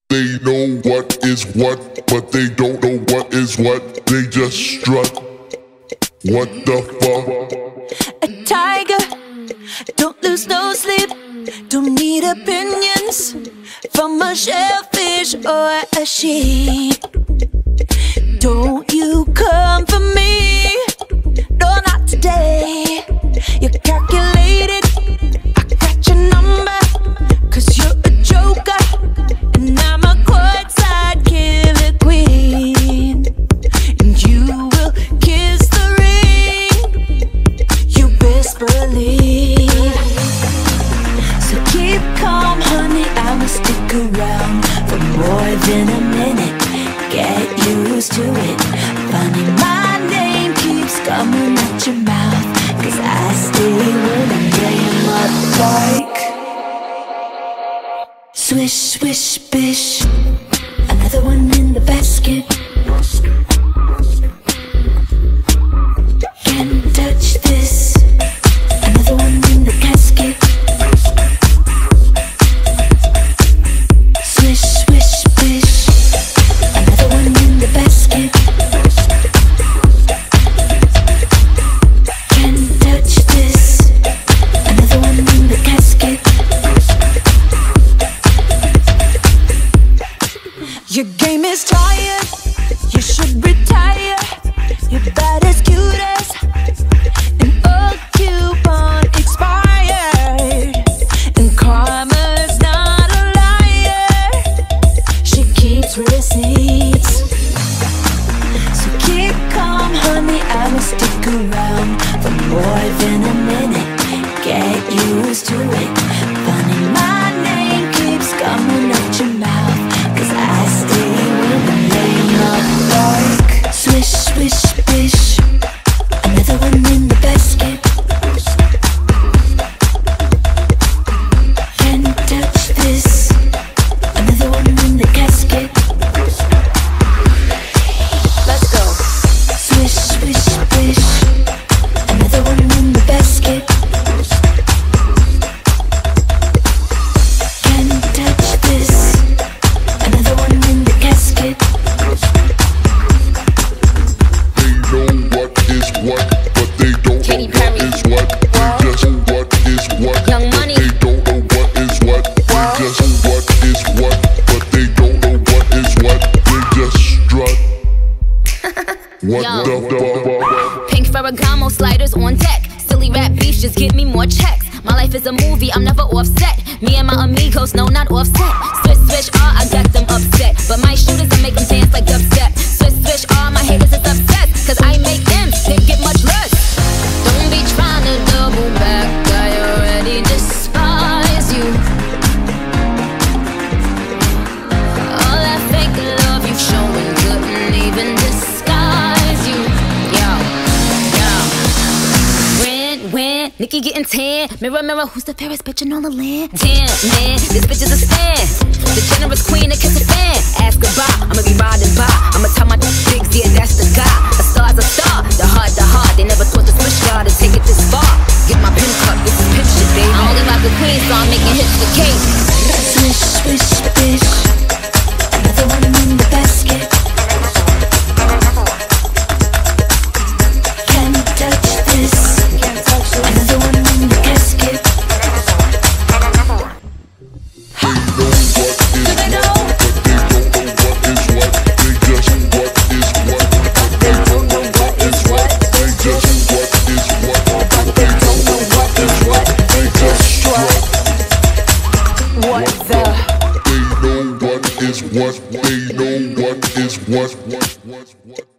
They know what is what, but they don't know what is what. They just strut. What the fuck? A tiger, don't lose no sleep. Don't need opinions from a shellfish or a sheep. Don't you come for me, no, not today. You're calculated, I got your number, 'cause you're a joker, and I'm a courtside killer queen. And you will kiss the ring, you best believe. So keep calm, honey, I will stick around for more than a minute. Get used to it. Funny, my name keeps coming out your mouth, 'cause I stay with a name up like swish, swish, bish. Another one in the basket. Can't touch this. Another one in the casket. Swish, swish, bish. Another one in the basket. Can't touch this. Another one in the casket. Your game is tired, you should retire. You're bad as cute as an old coupon expired. And karma's not a liar, she keeps receipts. So keep calm, honey, I will stick around for more than a minute. Get used to it. Funny, my name keeps coming out your mouth, 'cause I stay with a name up like swish, swish, bish. Another one in the basket. Can't touch this. Another one in the casket. Let's go. Swish, swish, bish. Another one in the basket. Can't touch this. Another one in the casket. They know what is what, but they don't Katy know what Perry. is what. They just know what is what, Young but Money. they don't know what is what. They just know what is what, but they don't know what is what. They just strut. What Yo. the fuck? Pink Ferragamo sliders on deck. Silly rap beefs just give me more checks. My life is a movie, I'm never offset. Me and my amigos, no, not offset. Swish, swish, I got them upset. But my shooters, I make them dance like dubstep. Swish, swish, my haters is upset, 'cause I make them, they get much less. Don't be trying to double back, I already despise you. All that fake love you showing couldn't even disguise you. Yo, yo. When Nikki getting tan. Mirror, mirror, who's the fairest bitch in all the land? Damn, man, this bitch is a stand. The generous queen that kiss a fan. Ask goodbye, I'ma be riding by. I'ma tell my bigs, yeah, that's the guy. A star's a star, the heart. They never thought the switch guard to take it this far. Get my pin cup, this is pimp shit, baby. I only rock the queen, so I'm making hits for cake. Swish, swish, bish. Another one in the basket. Can't touch this. Another one in the casket. They know what is what, but they don't know what is what. They just know what is what, but they don't know what is what. They just know what is what, but they don't know what is what. They just strut. What the? They know what is what. They know what is what.